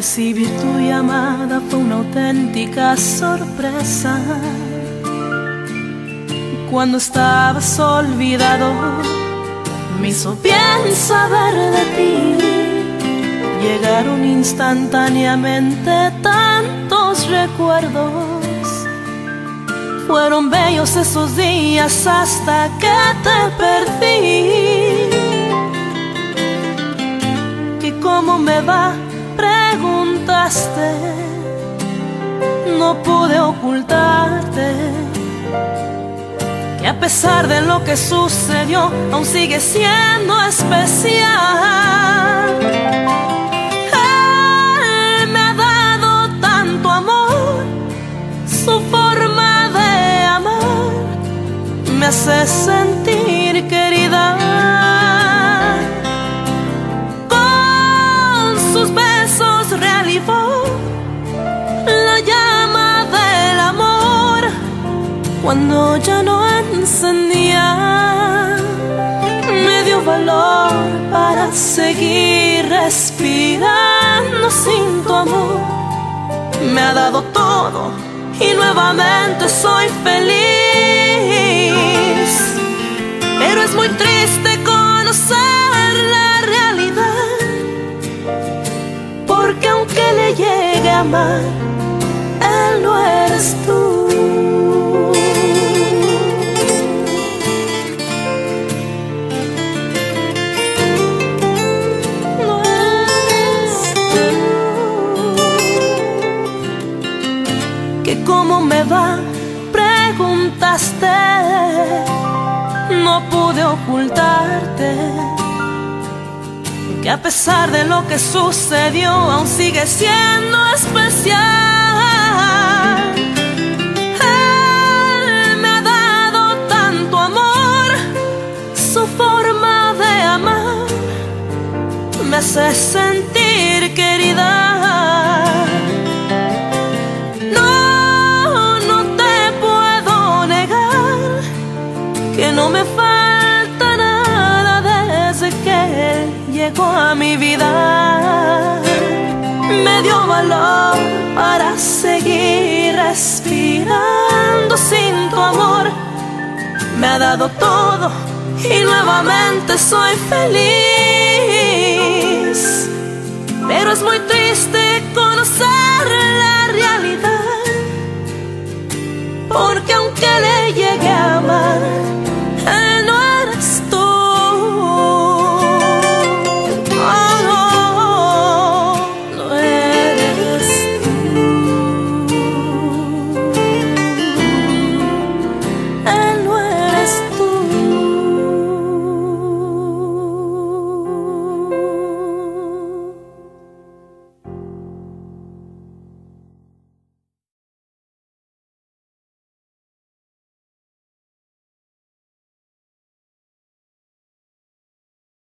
recibir tu llamada fue una auténtica sorpresa. Cuando estabas olvidado, me hizo bien saber de ti. Llegaron instantáneamente tantos recuerdos. Fueron bellos esos días hasta que te perdí. ¿Y cómo me va? Preguntaste. No pude ocultarte que a pesar de lo que sucedió, aún sigue siendo especial. Él me ha dado tanto amor, su forma de amar me hace sentir querida. Con sus besos reavivó la llama del amor cuando ya no encendía. Me dio valor para seguir respirando sin tu amor. Me ha dado todo y nuevamente soy feliz. Pero es muy triste conocer la realidad, porque aunque le llegue a amar, él no eres tú. ¿Cómo me va? Preguntaste. No pude ocultarte que a pesar de lo que sucedió, aún sigue siendo especial. Él me ha dado tanto amor, su forma de amar me hace sentir querida. No me falta nada desde que él llegó a mi vida. Me dio valor para seguir respirando sin tu amor. Me ha dado todo y nuevamente soy feliz. Pero es muy triste conocer